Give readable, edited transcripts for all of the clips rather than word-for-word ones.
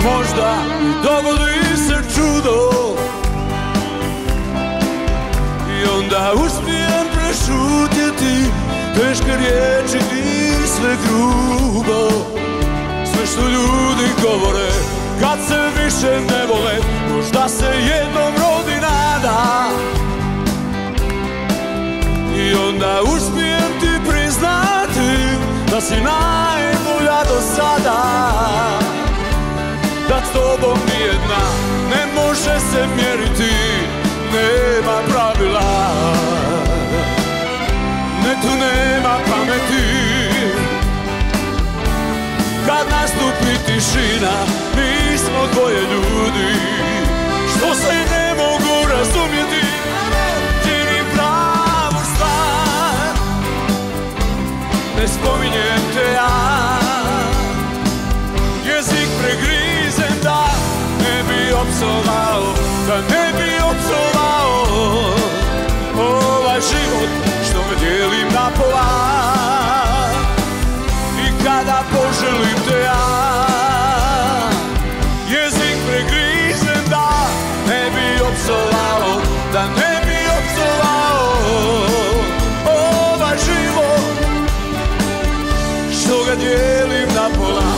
možda dogodi se čudo i onda uspijem prešutjeti teške riječi i sve grubo. Sve što ljudi govore kad se više ne vole, možda se jednom rodi nada. I onda uspijem ti priznati da si najbolja do sada, da s tobom nijedna ne može se mjeriti, nema pravila, ne tu nema pameti. Kad nastupi tišina, mi smo dvoje ljudi što se ne mogu razumjeti. Činim pravu stvar, ne spominjem te ja, jezik pregrizem da ne bi opsovao, da ne bi opsovao ovaj život što me dijelim na pola. I kada poželim te ja, jezik pregrizem da ne bi opsovao, da ne bi opsovao ovaj život što ga dijelim na pola.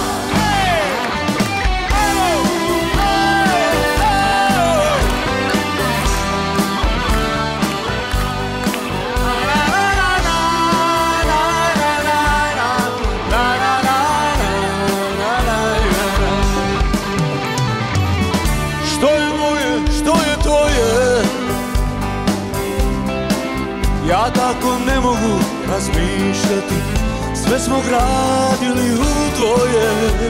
Ja tako ne mogu razmišljati, sve smo gradili u dvoje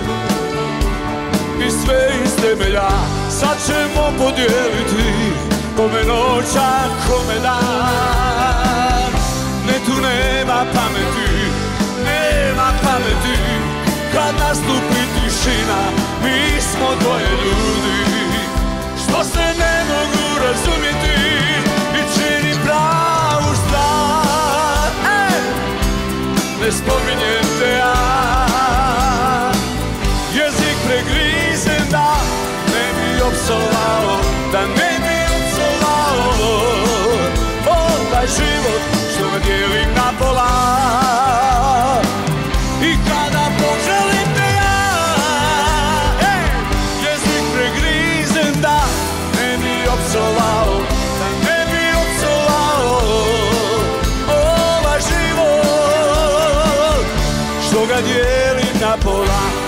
i sve iz temelja sad ćemo podijeliti, kome noć, a kome dan. Ne tu nema pameti, nema pameti, kad nastupi tišina, mi smo dvoje ljudi što se ne mogu razumjeti i čini pravu stvar. Ne spominjem te ja, jezik pregrizem da ne bi opsovao, da ne bi opsovao ovaj život što me dijelim na pola. I kada poželim te ja, jezik pregrizem da ne bi opsovao, da ne bi opsovao ovaj život što ga dijelim na pola.